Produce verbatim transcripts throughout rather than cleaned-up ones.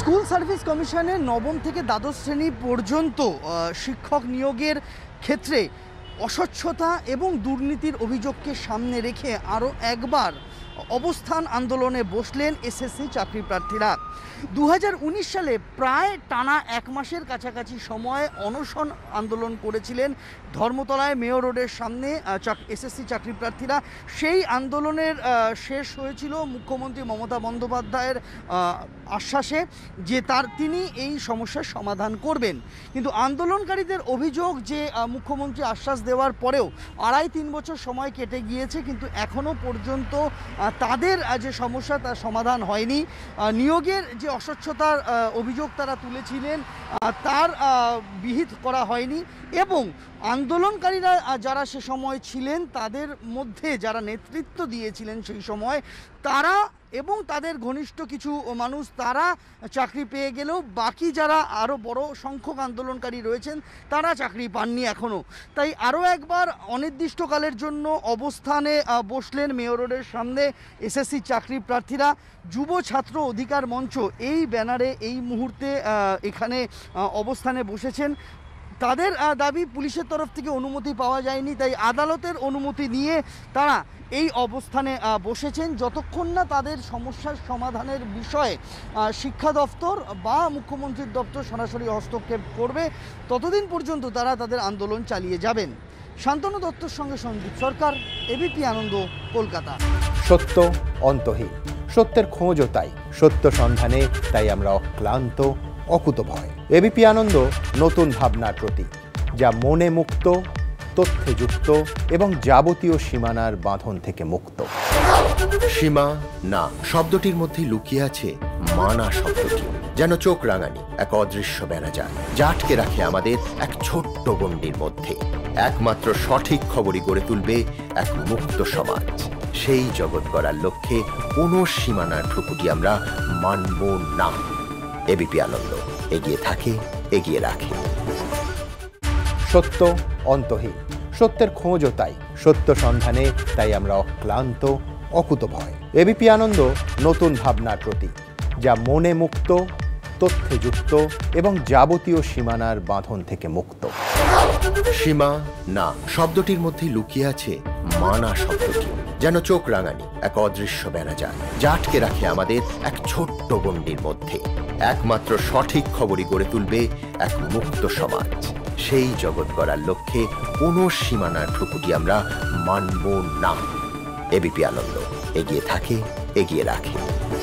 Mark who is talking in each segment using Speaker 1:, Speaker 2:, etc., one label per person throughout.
Speaker 1: School service কমিশনের নবম থেকে দ্বাদশ শ্রেণী পর্যন্ত শিক্ষক নিয়োগের ক্ষেত্রে অস্বচ্ছতা এবং দুর্নীতির অভিযোগকে সামনে রেখে আরও একবার অবস্থান আন্দোলনে বসলেন এসএসসি চাকরি প্রার্থীরা। দু হাজার উনিশ সালে প্রায় টানা এক মাসের কাছাকাছি সময় অনশন আন্দোলন করেছিলেন ধর্মতলায় মেয়র রোডের সামনে এসএসসি চাকরি প্রার্থীরা। সেই আন্দোলনের শেষ হয়েছিল মুখ্যমন্ত্রী মমতা বন্দ্যোপাধ্যায়ের আশ্বাসে যে তার তিনি এই সমস্যার সমাধান করবেন। কিন্তু আন্দোলনকারীদের অভিযোগ যে মুখ্যমন্ত্রী আশ্বাস দেওয়ার পরেও আড়াই তিন বছর সময় কেটে গিয়েছে, কিন্তু এখনও পর্যন্ত তাদের যে সমস্যা তার সমাধান হয়নি। নিয়োগের যে অস্বচ্ছতার অভিযোগ তারা তুলেছিলেন তার বিহিত করা হয়নি এবং আন্দোলনকারীরা যারা সে সময় ছিলেন তাদের মধ্যে যারা নেতৃত্ব দিয়েছিলেন সেই সময় তারা এবং তাদের ঘনিষ্ঠ কিছু মানুষ তারা চাকরি পেয়ে গেলেও বাকি যারা আরও বড় সংখ্যক আন্দোলনকারী রয়েছেন তারা চাকরি পাননি এখনও। তাই আরও একবার অনির্দিষ্টকালের জন্য অবস্থানে বসলেন মেয়র রোডের সামনে এসএসসি চাকরি প্রার্থীরা। যুব ছাত্র অধিকার মঞ্চ এই ব্যানারে এই মুহূর্তে এখানে অবস্থানে বসেছেন। তাদের দাবি পুলিশের তরফ থেকে অনুমতি পাওয়া যায়নি, তাই আদালতের অনুমতি নিয়ে তারা এই অবস্থানে বসেছেন। যতক্ষণ না তাদের সমস্যার সমাধানের বিষয়ে শিক্ষা দপ্তর বা মুখ্যমন্ত্রীর দপ্তর সরাসরি হস্তক্ষেপ করবে ততদিন পর্যন্ত তারা তাদের আন্দোলন চালিয়ে যাবেন। শান্তনু দত্তর সঙ্গে সন্দীপ সরকার, এবিপি আনন্দ, কলকাতা।
Speaker 2: সত্য অন্তহীন, সত্যের খোঁজও তাই, সত্য সন্ধানে তাই আমরা অক্লান্ত অকুতভয়। এবিপি আনন্দ নতুন ভাবনার প্রতীক, যা মনে মুক্ত, তথ্যে যুক্ত এবং যাবতীয় সীমানার বাঁধন থেকে মুক্ত।
Speaker 3: সীমা না শব্দটির মধ্যে লুকিয়ে আছে মানা শব্দটি, যেন চোখ রাঙানি এক অদৃশ্য বেড়াজাল যা আটকে রাখে আমাদের এক ছোট্ট গণ্ডির মধ্যে। একমাত্র সঠিক খবরই গড়ে তুলবে এক মুক্ত সমাজ। সেই জগৎ গড়ার লক্ষ্যে কোনো সীমানার ঠুকুটি আমরা মানব না। এবিপি আনন্দ এগিয়ে থাকে, এগিয়ে রাখে।
Speaker 2: সত্য অন্তহীন, সত্যের খোঁজও তাই, সত্য সন্ধানে তাই আমরা অক্লান্ত অকুতভয়। এবিপি আনন্দ নতুন ভাবনার প্রতীক, যা মনে মুক্ত, তথ্যে যুক্ত এবং যাবতীয় সীমানার বাঁধন থেকে মুক্ত।
Speaker 3: সীমা না শব্দটির মধ্যে লুকিয়ে আছে মানা শব্দটি, যেন চোখ রাঙানি এক অদৃশ্য বেড়াজাল যা আটকে রাখে আমাদের এক ছোট্ট গণ্ডির মধ্যে। একমাত্র সঠিক খবরই গড়ে তুলবে এক মুক্ত সমাজ। সেই জগৎ গড়ার লক্ষ্যে কোনো সীমানার ঠুকুটি আমরা মানব না। এবিপি আনন্দ এগিয়ে থাকে, এগিয়ে রাখে।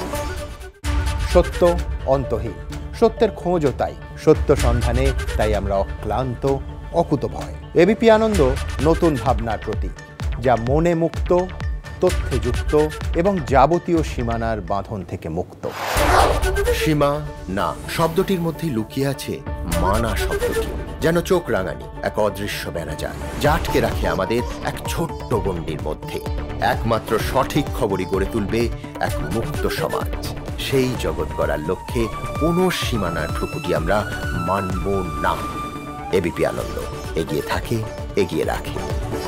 Speaker 2: সত্য অন্তহীন, সত্যের খোঁজও তাই, সত্য সন্ধানে তাই আমরা অক্লান্ত অকুতভয়। এবিপি আনন্দ নতুন ভাবনার প্রতীক, যা মনে মুক্ত, তথ্যে যুক্ত এবং যাবতীয় সীমানার বাঁধন থেকে মুক্ত।
Speaker 3: সীমা না শব্দটির মধ্যে লুকিয়ে আছে মানা শব্দটি, যেন চোখ রাঙানি এক অদৃশ্য বেড়াজাল যা আটকে রাখে আমাদের এক ছোট্ট গণ্ডির মধ্যে। একমাত্র সঠিক খবরই গড়ে তুলবে এক মুক্ত সমাজ। সেই জগৎ গড়ার লক্ষ্যে কোনো সীমানার ঠুকুটি আমরা মানব না। এবিপি আনন্দ এগিয়ে থাকে, এগিয়ে রাখে।